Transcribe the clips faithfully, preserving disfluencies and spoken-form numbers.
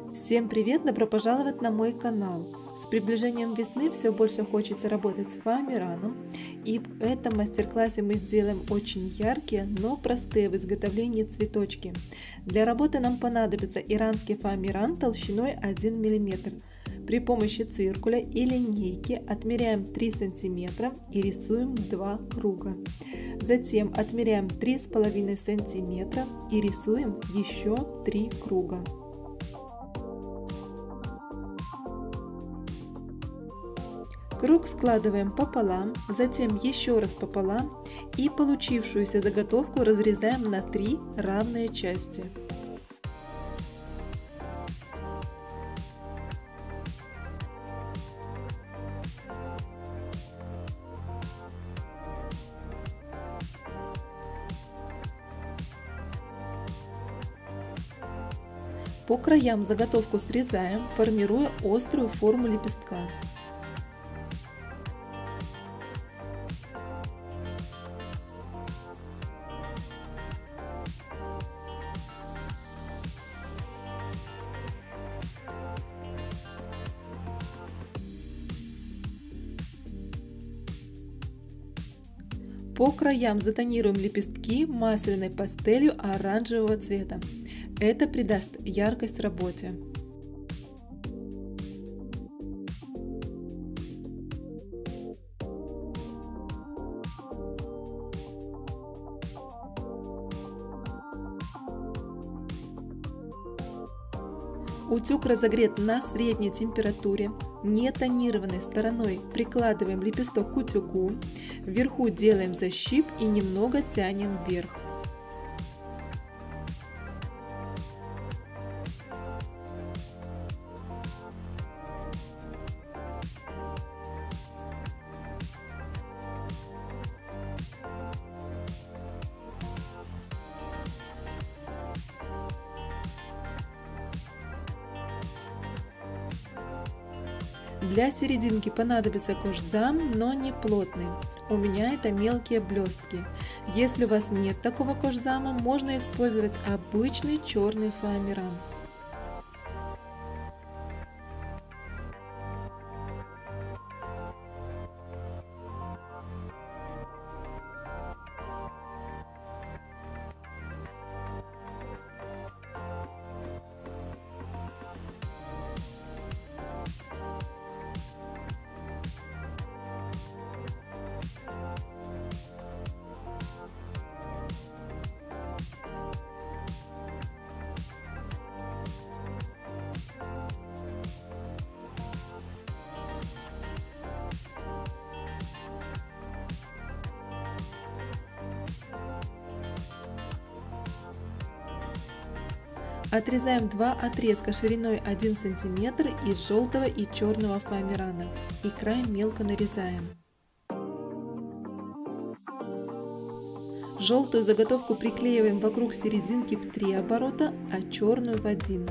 Всем привет! Добро пожаловать на мой канал! С приближением весны все больше хочется работать с фоамираном, и в этом мастер-классе мы сделаем очень яркие, но простые в изготовлении цветочки. Для работы нам понадобится иранский фоамиран толщиной один миллиметр. При помощи циркуля и линейки отмеряем три сантиметра и рисуем два круга. Затем отмеряем три с половиной сантиметра и рисуем еще три круга. Круг складываем пополам, затем еще раз пополам и получившуюся заготовку разрезаем на три равные части. По краям заготовку срезаем, формируя острую форму лепестка. По краям затонируем лепестки масляной пастелью оранжевого цвета. Это придаст яркость работе. Утюг разогрет на средней температуре. Нетонированной стороной прикладываем лепесток к утюгу, вверху делаем защип и немного тянем вверх. Для серединки понадобится кожзам, но не плотный. У меня это мелкие блестки. Если у вас нет такого кожзама, можно использовать обычный черный фоамиран. Отрезаем два отрезка шириной один сантиметр из желтого и черного фоамирана и край мелко нарезаем. Желтую заготовку приклеиваем вокруг серединки в три оборота, а черную в один.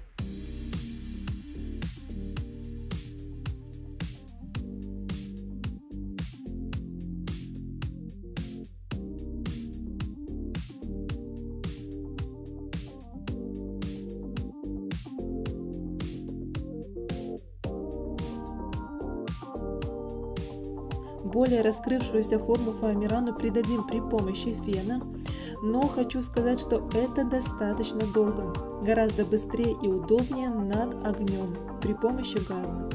Более раскрывшуюся форму фоамирану придадим при помощи фена, но хочу сказать, что это достаточно долго, гораздо быстрее и удобнее над огнем при помощи газа.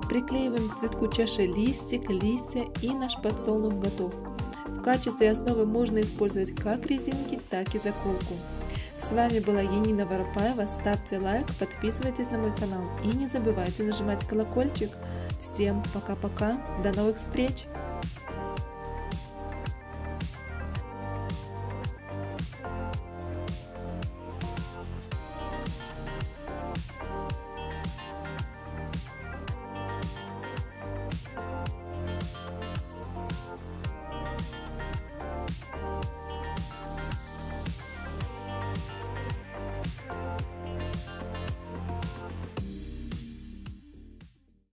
Приклеиваем к цветку чаши листик, листья, и наш подсолнух готов. В качестве основы можно использовать как резинки, так и заколку. С вами была Янина Воропаева. Ставьте лайк, подписывайтесь на мой канал и не забывайте нажимать колокольчик. Всем пока-пока, до новых встреч!